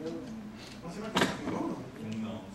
Você vai ter que não? Não.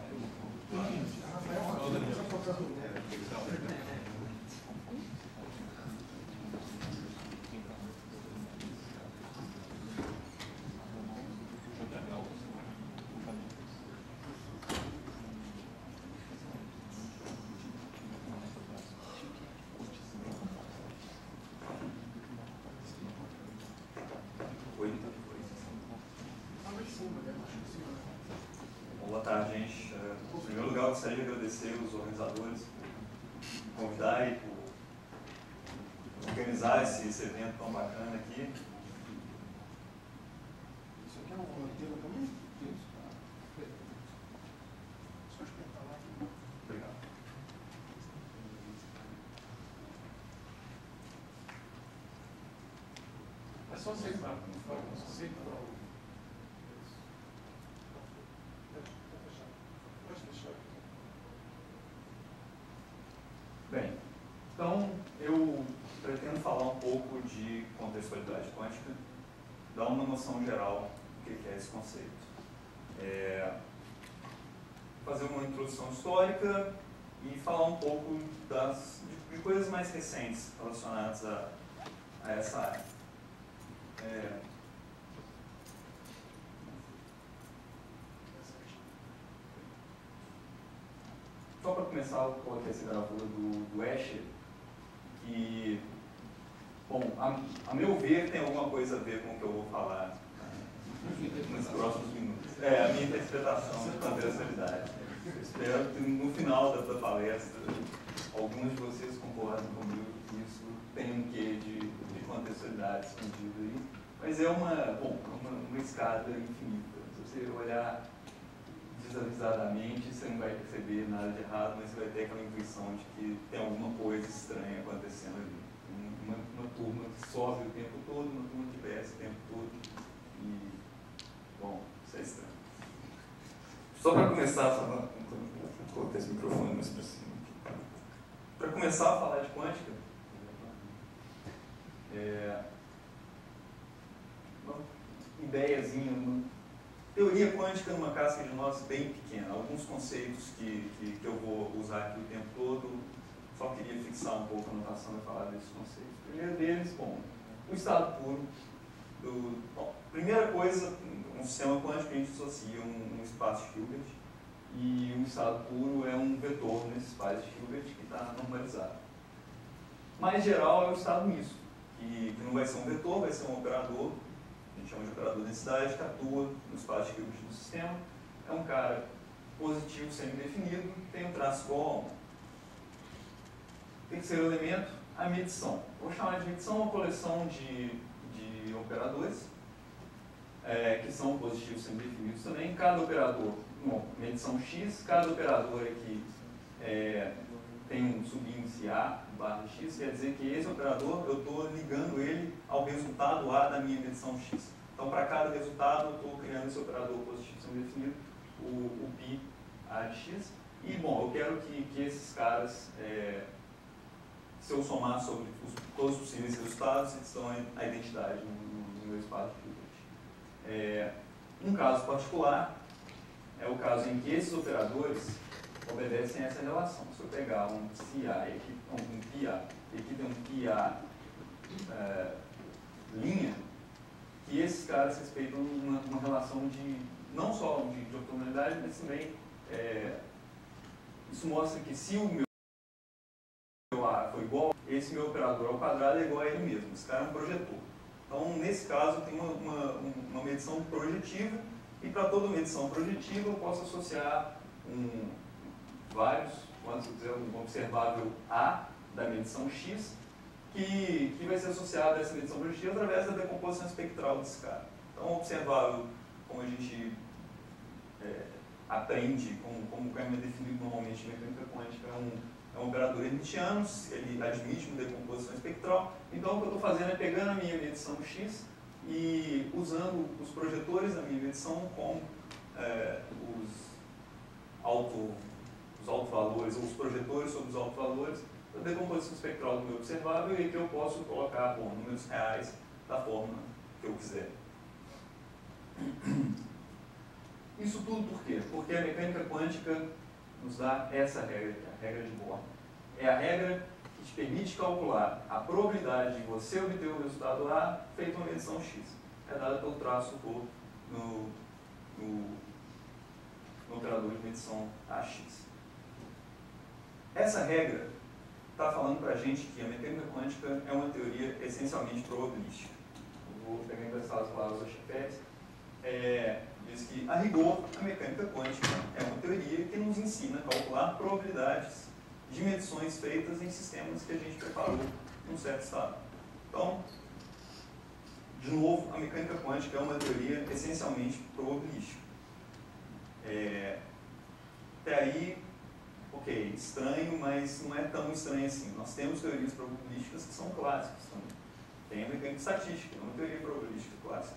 Boa tarde, gente. Em primeiro lugar, eu gostaria de agradecer os organizadores por convidar e por organizar esse evento tão bacana aqui. Isso aqui é um roteiro também? Obrigado. É só aceitar. Bem, então eu pretendo falar um pouco de contextualidade quântica, dar uma noção geral do que é esse conceito. Fazer uma introdução histórica e falar um pouco de coisas mais recentes relacionadas a essa área. Só para começar, eu coloquei essa gravura do Escher, que, bom, a meu ver, tem alguma coisa a ver com o que eu vou falar nos próximos minutos. É a minha interpretação de contextualidade. Espero que no final da palestra, alguns de vocês concordem comigo que isso tem um quê de contextualidade escondido aí, mas é uma escada infinita. Se você olhar desavisadamente, você não vai perceber nada de errado, mas você vai ter aquela intuição de que tem alguma coisa estranha acontecendo ali. Uma turma que sobe o tempo todo, uma turma que desce o tempo todo, e, bom, isso é estranho. Só para começar, vou colocar esse microfone mais para cima aqui. Para começar a falar de quântica, uma ideiazinha, uma teoria quântica numa casca de nós bem pequena. Alguns conceitos que eu vou usar aqui o tempo todo, só queria fixar um pouco a anotação e falar desses conceitos. O primeiro deles, bom, o estado puro. Primeira coisa, um sistema quântico a gente associa um espaço Hilbert, e um estado puro é um vetor nesse espaço Hilbert que está normalizado. Mais geral é o estado misto, que não vai ser um vetor, vai ser um operador, a gente chama de operador de densidade, que atua no espaço Hilbert do sistema. É um cara positivo semidefinido, tem um traço igual. Terceiro elemento, a medição. Vou chamar de medição uma coleção de operadores, que são positivos semidefinidos também. Cada operador, medição X, cada operador aqui tem um subíndice A barra X, quer dizer que esse operador, eu estou ligando ele ao resultado A da minha medição X. Então, para cada resultado, eu estou criando esse operador positivo semidefinido, o π A de X. E, bom, eu quero que esses caras, se eu somar sobre todos os possíveis resultados, eles dão a identidade no meu espaço de Hilbert. Um caso particular é o caso em que esses operadores obedecem a essa relação. Se eu pegar um psi-A e aqui um π-A, e aqui tem um π-A linha, que esses caras respeitam uma relação não só de ortogonalidade, mas também isso mostra que se o meu A for igual, esse meu operador ao quadrado é igual a ele mesmo. Esse cara é um projetor. Então, nesse caso, eu tenho uma medição projetiva, e para toda medição projetiva eu posso associar quando eu quiser, um observável A da medição X, que vai ser associado a essa medição projetiva através da decomposição espectral desse cara. Então, o observável, como a gente aprende, como é definido normalmente em mecânica quântica, é um operador hermitiano, ele admite uma decomposição espectral. Então, o que eu estou fazendo é pegando a minha medição X e usando os projetores da minha medição como os alto-valores, ou os projetores sobre os alto-valores da decomposição espectral do meu observável, e que eu posso colocar números reais da forma que eu quiser. Isso tudo por quê? Porque a mecânica quântica nos dá essa regra, a regra de Bohr. É a regra que te permite calcular a probabilidade de você obter o resultado A feito uma medição X. É dada pelo traço Rho no operador de medição AX. Essa regra está falando para a gente que a mecânica quântica é uma teoria essencialmente probabilística. Eu vou pegar emprestado as palavras da Schapers. Diz que, a rigor, a mecânica quântica é uma teoria que nos ensina a calcular probabilidades de medições feitas em sistemas que a gente preparou num certo estado. Então, de novo, a mecânica quântica é uma teoria essencialmente probabilística. Até aí, ok, estranho, mas não é tão estranho assim. Nós temos teorias probabilísticas que são clássicas também. Tem a mecânica estatística, é uma teoria probabilística clássica.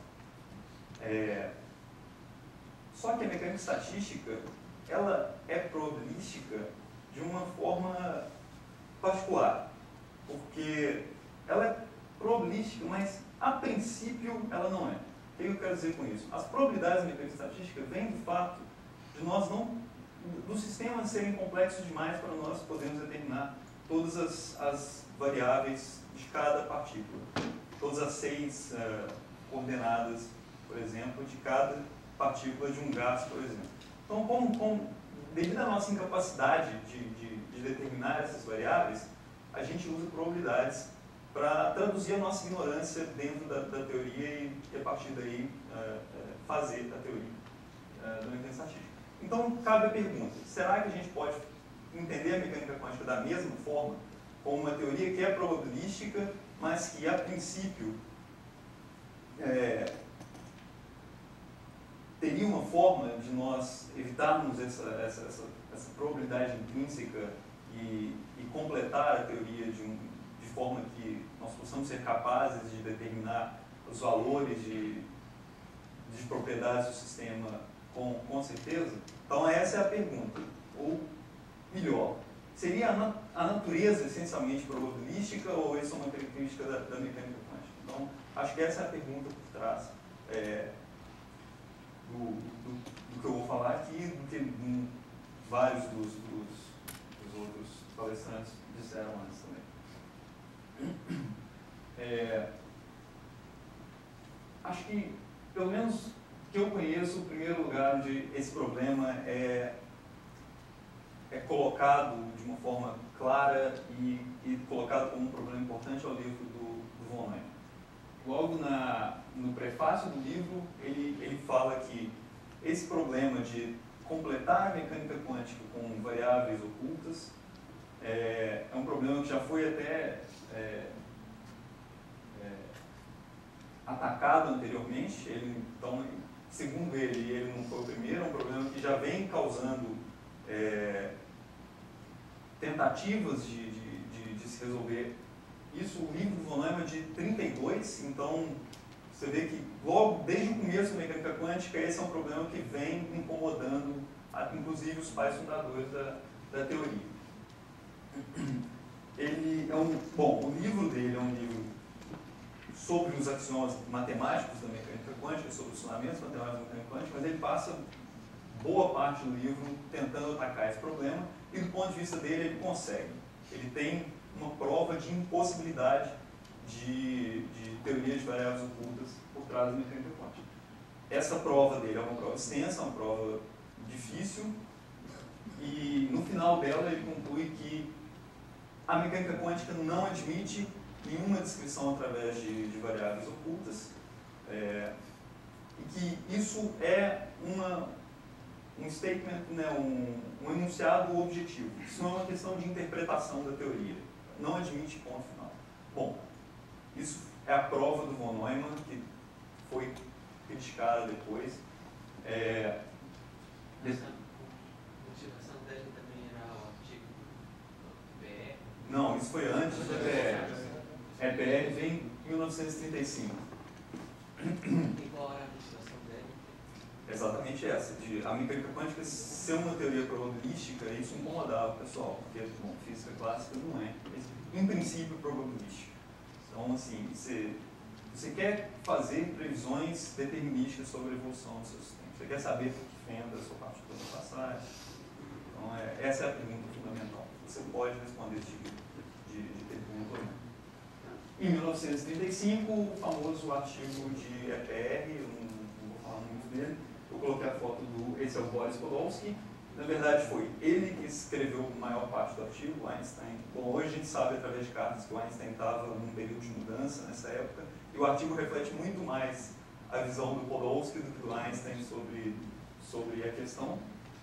Só que a mecânica estatística, ela é probabilística de uma forma particular, porque ela é probabilística, mas a princípio ela não é. O que eu quero dizer com isso? As probabilidades da mecânica estatística vêm do fato de nós dos sistemas serem complexos demais para nós podermos determinar todas as variáveis de cada partícula, todas as 6 coordenadas, por exemplo, de cada partícula de um gás, por exemplo. Então, devido à nossa incapacidade de determinar essas variáveis, a gente usa probabilidades para traduzir a nossa ignorância dentro da teoria e a partir daí fazer a teoria da mecânica estatística. Então, cabe a pergunta, será que a gente pode entender a mecânica quântica da mesma forma, como uma teoria que é probabilística, mas que, a princípio, teria uma forma de nós evitarmos essa probabilidade intrínseca e completar a teoria de forma que nós possamos ser capazes de determinar os valores de propriedades do sistema com certeza? Então, essa é a pergunta. Ou, melhor, seria a natureza essencialmente probabilística ou isso é uma característica da mecânica quântica? Então, acho que essa é a pergunta por trás do que eu vou falar aqui, do que vários dos outros palestrantes disseram antes também. Acho que, pelo menos que eu conheço, o primeiro lugar onde esse problema é colocado de uma forma clara e colocado como um problema importante é o livro do von Neumann. Logo no prefácio do livro, ele fala que esse problema de completar a mecânica quântica com variáveis ocultas é um problema que já foi até atacado anteriormente. Então, segundo ele não foi o primeiro, é um problema que já vem causando tentativas de se resolver isso. O livro do von Neumann é de 32, então você vê que logo desde o começo da mecânica quântica esse é um problema que vem incomodando inclusive os pais fundadores da teoria. O livro dele é um livro sobre os axiomas matemáticos da mecânica quântica, sobre os fundamentos matemáticos da mecânica quântica, mas ele passa boa parte do livro tentando atacar esse problema e, do ponto de vista dele, ele consegue. Ele tem uma prova de impossibilidade de teoria de variáveis ocultas por trás da mecânica quântica. Essa prova dele é uma prova extensa, uma prova difícil, e no final dela ele conclui que a mecânica quântica não admite nenhuma descrição através de variáveis ocultas, e que isso é um statement, né, um enunciado objetivo. Isso não é uma questão de interpretação da teoria. Não admite ponto final. Bom, isso é a prova do von Neumann, que foi criticada depois. A motivação dele também era o artigo do BR? Não, isso foi antes da BR. A BR vem em 1935. E qual era a motivação dele? Exatamente essa, de a mecânica quântica ser uma teoria probabilística, isso incomodava o pessoal, porque, bom, física clássica não é, em princípio, probabilística. Então, assim, você Você quer fazer previsões determinísticas sobre a evolução do seu sistema. Você quer saber por que fenda a sua partícula vai passar. Então, essa é a pergunta fundamental. Você pode responder esse tipo de pergunta ou não. Em 1935, o famoso artigo de EPR, eu não vou falar muito dele, eu coloquei a foto do... Esse é o Boris Podolsky. Na verdade, foi ele que escreveu a maior parte do artigo, Einstein. Bom, hoje a gente sabe, através de cartas, que o Einstein estava num período de mudança nessa época, e o artigo reflete muito mais a visão do Podolsky do que do Einstein sobre a questão.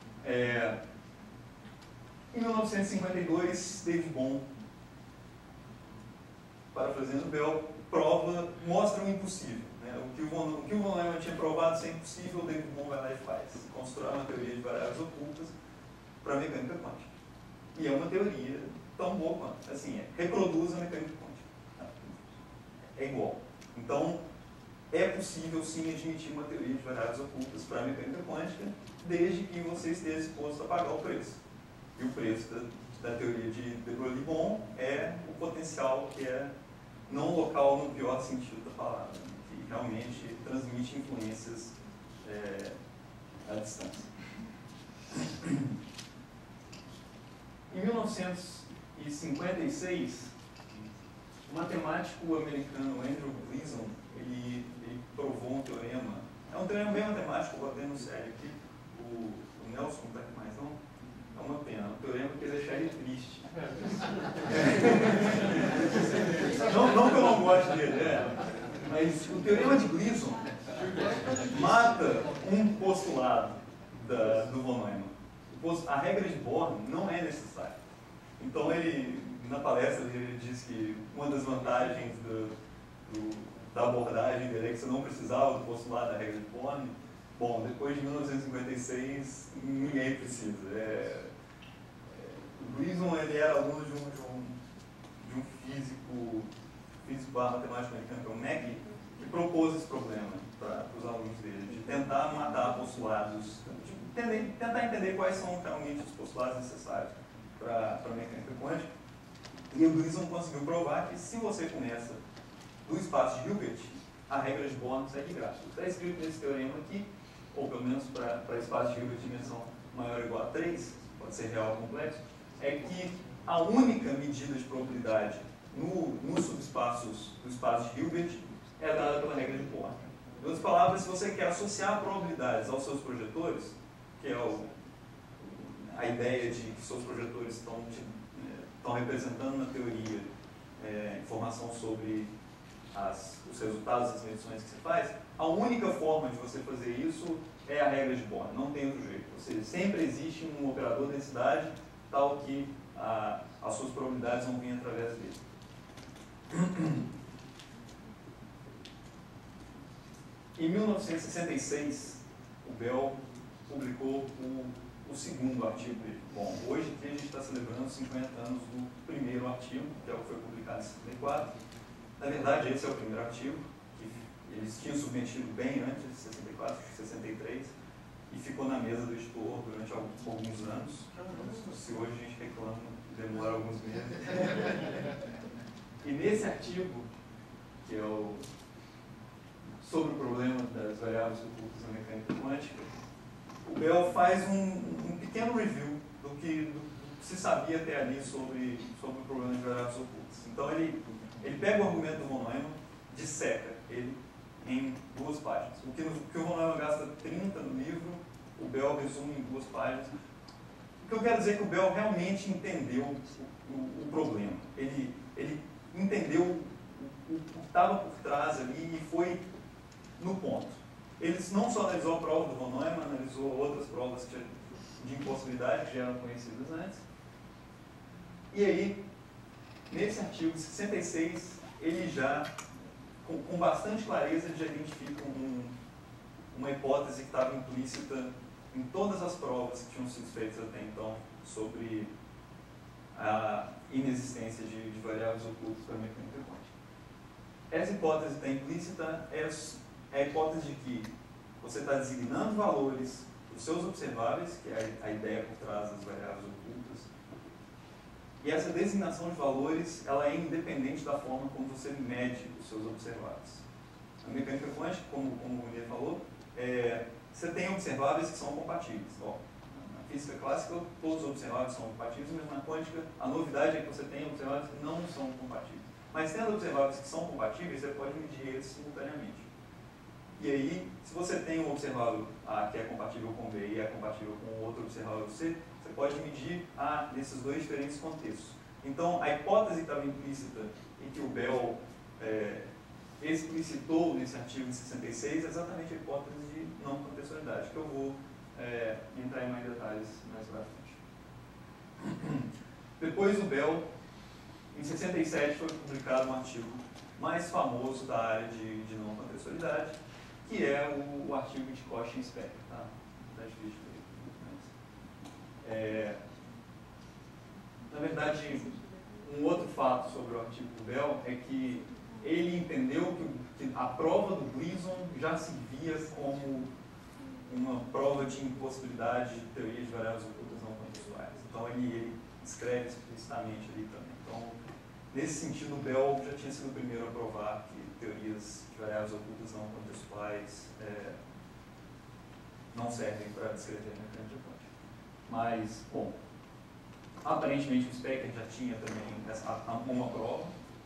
Em 1952, David Bohm, parafraseando Bell, mostra o impossível. Né? O que o von Neumann tinha provado ser impossível, o David Bohm vai lá e faz. Constrói uma teoria de variáveis ocultas para a mecânica quântica. E é uma teoria tão boa quanto. Assim, reproduz a mecânica quântica. É igual. Então, é possível sim admitir uma teoria de variáveis ocultas para a mecânica quântica, desde que você esteja disposto a pagar o preço. E o preço da teoria de de Broglie-Bohm é o potencial que é não local no pior sentido da palavra, né? Que realmente transmite influências à distância. Em 1956, o matemático americano Andrew Gleason ele provou um teorema. É um teorema bem matemático, vou até anunciar aqui. O Nelson não está aqui mais, não? É uma pena, um teorema que ia deixar ele triste. Não que eu não goste dele, mas o teorema de Gleason mata um postulado do von Neumann. A regra de Born não é necessária. Então, na palestra ele diz que uma das vantagens da abordagem dele é que você não precisava do postulado da regra de Born. Bom, depois de 1956, ninguém precisa. O Gleason ele era aluno de um físico matemático americano, que é o Maggie, que propôs esse problema para os alunos dele, de tentar matar postulados, de tentar entender quais são realmente os postulados necessários para a mecânica quântica. E o Gleason conseguiu provar que se você começa do espaço de Hilbert, a regra de Born segue de graça. Está escrito nesse teorema aqui, ou pelo menos para espaço de Hilbert de dimensão maior ou igual a 3, pode ser real ou complexo, é que a única medida de probabilidade nos subespaços do espaço de Hilbert é dada pela regra de Born. Em outras palavras, se você quer associar probabilidades aos seus projetores, que é a ideia de que seus projetores estão representando na teoria informação sobre os resultados das medições que você faz, a única forma de você fazer isso é a regra de Born, não tem outro jeito. Ou seja, sempre existe um operador de densidade tal que as suas probabilidades vão vir através dele. Em 1966, o Bell publicou o segundo artigo dele. Bom, hoje aqui a gente está celebrando os 50 anos do primeiro artigo, que é o que foi publicado em 64. Na verdade, esse é o primeiro artigo, que eles tinham submetido bem antes de 64, 63, e ficou na mesa do editor durante alguns anos. Se hoje a gente reclama, demora alguns meses. E nesse artigo, que é sobre o problema das variáveis ocultas na mecânica quântica, o Bell faz um pequeno review do que se sabia até ali sobre o problema de variáveis ocultas. Então ele pega o argumento do von Neumann, disseca ele em 2 páginas. O que o von Neumann gasta 30 no livro, o Bell resume em 2 páginas. O que eu quero dizer é que o Bell realmente entendeu o problema. Ele entendeu o que estava por trás ali e foi no ponto. Ele não só analisou a prova do von Neumann, analisou outras provas de impossibilidade que já eram conhecidas antes. E aí, nesse artigo 66, ele já, com bastante clareza, ele já identifica uma hipótese que estava implícita em todas as provas que tinham sido feitas até então sobre a inexistência de variáveis ocultas para a mecânica quântica. Essa hipótese que está implícita é a hipótese de que você está designando valores dos seus observáveis, que é a ideia por trás das variáveis ocultas, e essa designação de valores ela é independente da forma como você mede os seus observáveis. Na mecânica quântica, como o William falou, você tem observáveis que são compatíveis. Ó, na física clássica, todos os observáveis são compatíveis, mas na quântica, a novidade é que você tem observáveis que não são compatíveis. Mas tendo observáveis que são compatíveis, você pode medir eles simultaneamente. E aí, se você tem um observável A que é compatível com B e é compatível com outro observável C, você pode medir A nesses dois diferentes contextos. Então, a hipótese que estava implícita e que o Bell explicitou nesse artigo de 66 é exatamente a hipótese de não contextualidade, que eu vou entrar em mais detalhes mais pra frente. Depois do Bell, em 67 foi publicado um artigo mais famoso da área de não contextualidade, que é o artigo de Koch e Specker. Tá difícil de ler, mas, na verdade, um outro fato sobre o artigo do Bell é que ele entendeu que a prova do Gleason já se via como uma prova de impossibilidade de teoria de variáveis ocultas não contextuais. Então ele escreve explicitamente ali também. Então, nesse sentido, o Bell já tinha sido o primeiro a provar que teorias de variáveis ocultas não contextuais não servem para descrever a mecânica quântica. Mas, bom, aparentemente o Specker já tinha também uma prova,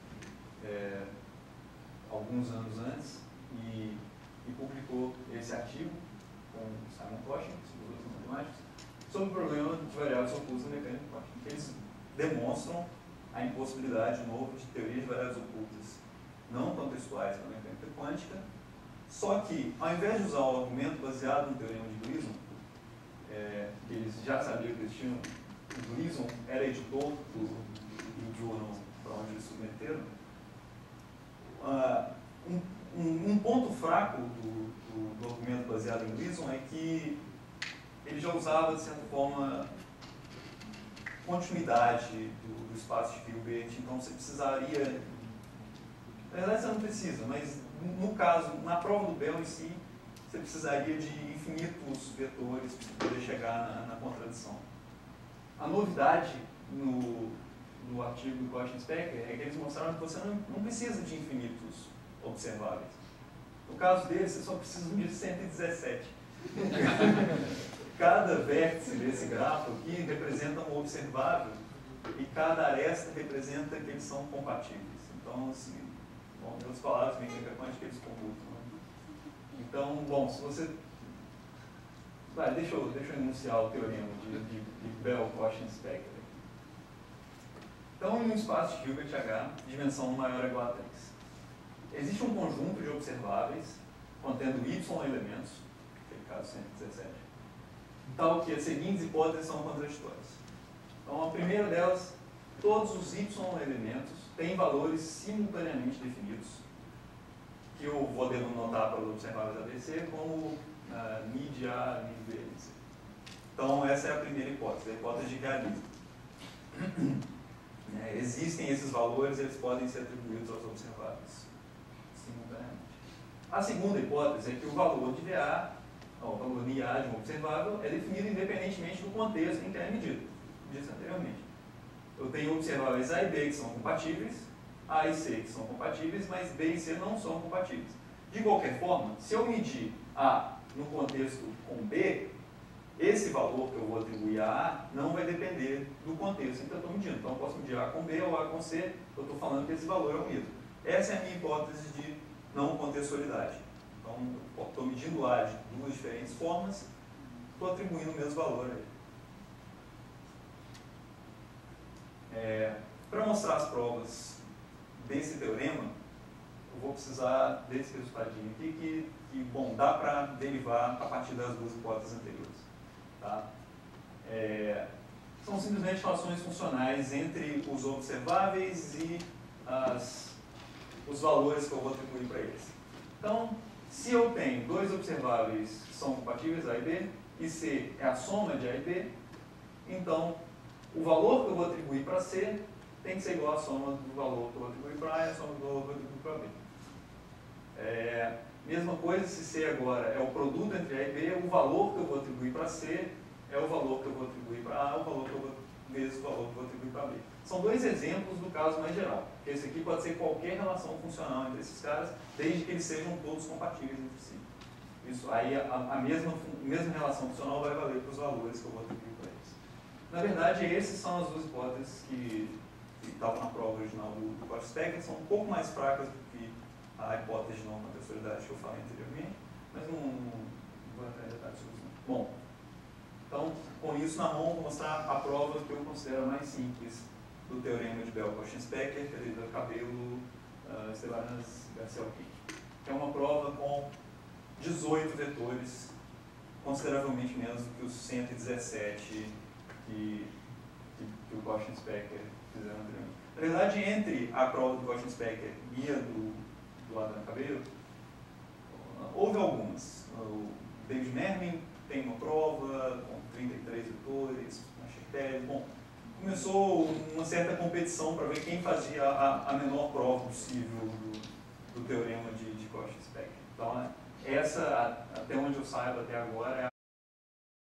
alguns anos antes, e publicou esse artigo com Simon Koch, os outros matemáticos, sobre o problema de variáveis ocultas na mecânica quântica. Eles demonstram a impossibilidade, de novo, de teorias de variáveis ocultas não contextuais na mecânica quântica, só que, ao invés de usar o argumento baseado no teorema de Gleason, que eles já sabiam que existiam, o Gleason era editor do journal para onde eles submeteram, um ponto fraco do argumento baseado em Gleason é que ele já usava, de certa forma, continuidade do espaço de Hilbert, então você precisaria, na verdade você não precisa, mas no caso, na prova do Bell em si, você precisaria de infinitos vetores para poder chegar na contradição. A novidade no artigo do Koch e Specker é que eles mostraram que você não precisa de infinitos observáveis. No caso deles, você só precisa de 117. Cada vértice desse grafo aqui representa um observável e cada aresta representa que eles são compatíveis. Então, assim, bom, em outras palavras, mecânica quântica eles computam. Né? Então, bom, se você... Deixa eu enunciar o teorema de Bell, Koch e Specker. Então, em um espaço de Hilbert H, dimensão maior é igual a 3. Existe um conjunto de observáveis contendo y elementos, naquele caso 117, tal que as seguintes hipóteses são contraditórias. Então, a primeira delas, todos os y elementos têm valores simultaneamente definidos, que eu vou denotar para os observáveis ABC como mid A, mid B, etc. Então, essa é a primeira hipótese, a hipótese de realismo. Existem esses valores, eles podem ser atribuídos aos observáveis simultaneamente. A segunda hipótese é que o valor de VA, o valor de IA de um observável, é definido independentemente do contexto em que é medido, como disse anteriormente. Eu tenho observáveis A e B que são compatíveis, A e C que são compatíveis, mas B e C não são compatíveis. De qualquer forma, se eu medir A no contexto com B, esse valor que eu vou atribuir a A não vai depender do contexto em que eu estou medindo. Então, eu posso medir A com B ou A com C, eu estou falando que esse valor é o mesmo. Essa é a minha hipótese de não contextualidade. Então, eu estou medindo A de duas diferentes formas, estou atribuindo o mesmo valor aí. Para mostrar as provas desse teorema, eu vou precisar desse resultadinho aqui, que bom, dá para derivar a partir das duas hipóteses anteriores. Tá? São simplesmente relações funcionais entre os observáveis e os valores que eu vou atribuir para eles. Então, se eu tenho dois observáveis que são compatíveis, A e B, e C é a soma de A e B, então o valor que eu vou atribuir para C tem que ser igual à soma do valor que eu vou atribuir para A e a soma do valor que eu vou atribuir para B. Mesma coisa, se C agora é o produto entre A e B, o valor que eu vou atribuir para C é o valor que eu vou atribuir para A, o valor que eu vou vezes o valor que eu vou atribuir para B. São dois exemplos do caso mais geral. Esse aqui pode ser qualquer relação funcional entre esses caras, desde que eles sejam todos compatíveis entre si. Isso, aí a mesma relação funcional vai valer para os valores que eu vou atribuir para eles. Na verdade, essas são as duas hipóteses que estavam na prova original do Cox-Specker, são um pouco mais fracas do que a hipótese de não contextualidade que eu falei anteriormente, mas não vou entrar em detalhes sobre isso. Bom, então, com isso na mão, vou mostrar a prova que eu considero mais simples do teorema de Bell-Cox-Specker, que é do Cabello, Estebanas e Garcia-Alquique, que é uma prova com 18 vetores, consideravelmente menos do que os 117 que o Cox-Specker fizeram anteriormente. Na verdade, entre a prova do Cox-Specker e a do Adam Cabello, houve algumas. O David Mermin tem uma prova com 33 vetores, uma Chertel. Bom, começou uma certa competição para ver quem fazia a menor prova possível do teorema de Cox-Specker. Então, essa, até onde eu saiba até agora, é